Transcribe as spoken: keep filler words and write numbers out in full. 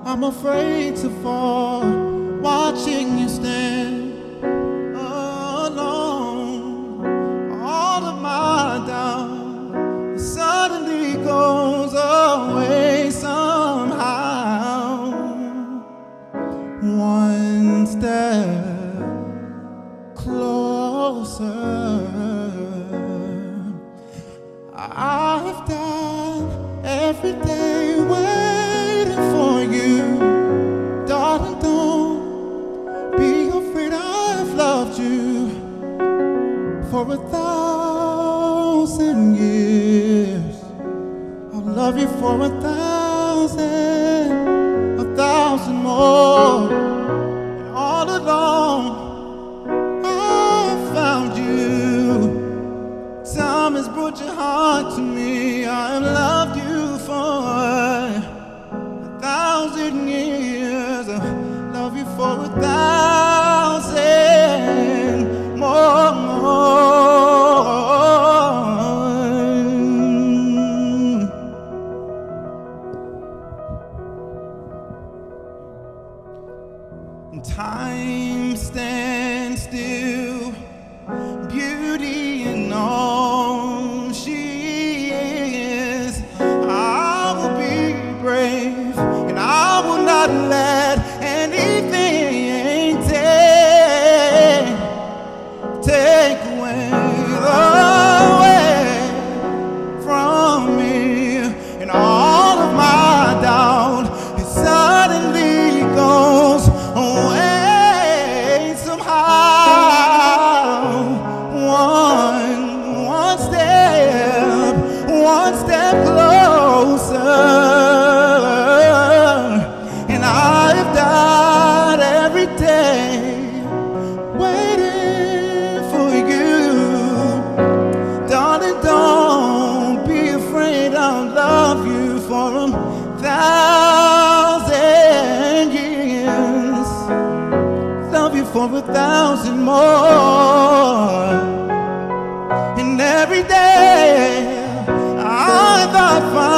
I'm afraid to fall, watching you stand alone. All of my doubt suddenly goes away somehow. One step closer. I've done every day waiting for you. Darling, don't be afraid. I've loved you for a thousand years. I'll love you for a thousand, a thousand more. And all along I found you. Time has brought your heart to me. I have loved you for a thousand years. I love you for a thousand more. Time stands still, beauty and all she is. I will be brave, and I will not let anything take, take away the way from me. And all of my doubt, it suddenly goes away somehow. One, one step, one step closer. And I've died every day waiting for you. Darling, don't be afraid. I'll love you for a thousand years. Love you for a thousand more. And every day I thought